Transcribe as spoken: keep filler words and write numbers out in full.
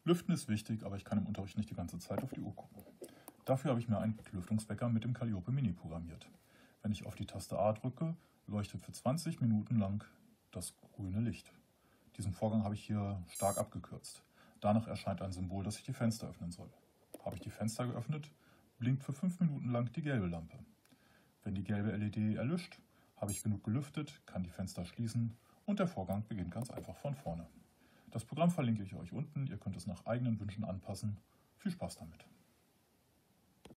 Lüften ist wichtig, aber ich kann im Unterricht nicht die ganze Zeit auf die Uhr gucken. Dafür habe ich mir einen Lüftungswecker mit dem Calliope Mini programmiert. Wenn ich auf die Taste A drücke, leuchtet für zwanzig Minuten lang das grüne Licht. Diesen Vorgang habe ich hier stark abgekürzt. Danach erscheint ein Symbol, dass ich die Fenster öffnen soll. Habe ich die Fenster geöffnet, blinkt für fünf Minuten lang die gelbe Lampe. Wenn die gelbe L E D erlischt, habe ich genug gelüftet, kann die Fenster schließen und der Vorgang beginnt ganz einfach von vorne. Das Programm verlinke ich euch unten, ihr könnt es nach eigenen Wünschen anpassen. Viel Spaß damit!